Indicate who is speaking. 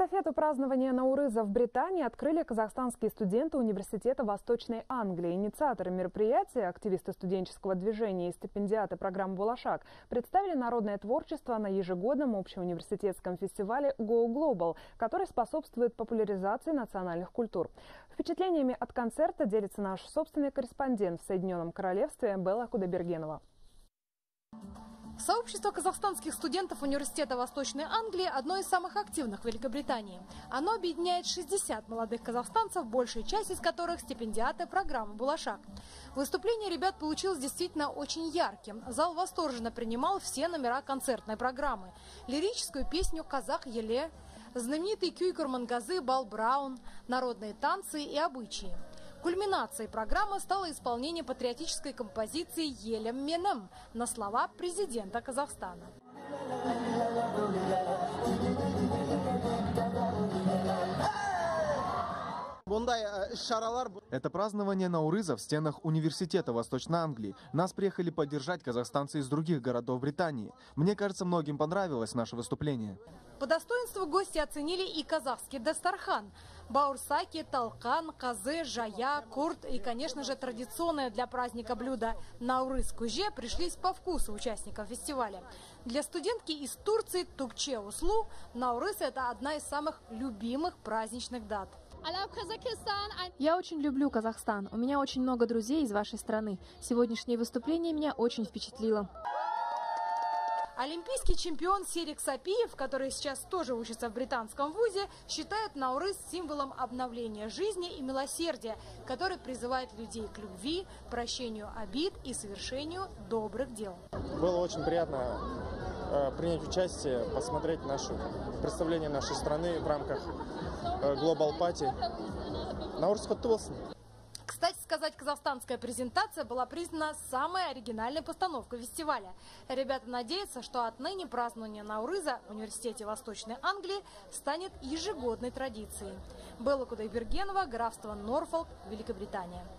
Speaker 1: Эстафету празднования Наурыза в Британии открыли казахстанские студенты Университета Восточной Англии. Инициаторы мероприятия, активисты студенческого движения и стипендиаты программы «Булашак» представили народное творчество на ежегодном общеуниверситетском фестивале Go Global, который способствует популяризации национальных культур. Впечатлениями от концерта делится наш собственный корреспондент в Соединенном Королевстве Белла Кудайбергенова.
Speaker 2: Сообщество казахстанских студентов Университета Восточной Англии – одно из самых активных в Великобритании. Оно объединяет 60 молодых казахстанцев, большая часть из которых – стипендиаты программы «Булашак». Выступление ребят получилось действительно очень ярким. Зал восторженно принимал все номера концертной программы. Лирическую песню «Казах Еле», знаменитый Кюйкур Мангазы, Бал Браун, народные танцы и обычаи. Кульминацией программы стало исполнение патриотической композиции «Елем Менем» на слова президента Казахстана.
Speaker 3: Это празднование Наурыза в стенах Университета Восточной Англии. Нас приехали поддержать казахстанцы из других городов Британии. Мне кажется, многим понравилось наше выступление.
Speaker 2: По достоинству гости оценили и казахский дастархан. Баурсаки, талкан, казы, жая, курт и, конечно же, традиционное для праздника блюдо наурыз куже пришлись по вкусу участников фестиваля. Для студентки из Турции Тукче Услу Наурыз – это одна из самых любимых праздничных дат.
Speaker 4: Я очень люблю Казахстан. У меня очень много друзей из вашей страны. Сегодняшнее выступление меня очень впечатлило.
Speaker 2: Олимпийский чемпион Серик Сапиев, который сейчас тоже учится в британском вузе, считает Наурыз символом обновления жизни и милосердия, который призывает людей к любви, прощению обид и совершению добрых дел.
Speaker 5: Было очень приятно принять участие, посмотреть представление нашей страны в рамках Global Party. Наурыз құтты болсын.
Speaker 2: Кстати сказать, казахстанская презентация была признана самой оригинальной постановкой фестиваля. Ребята надеются, что отныне празднование Наурыза в Университете Восточной Англии станет ежегодной традицией. Белла Кудайбергенова, графство Норфолк, Великобритания.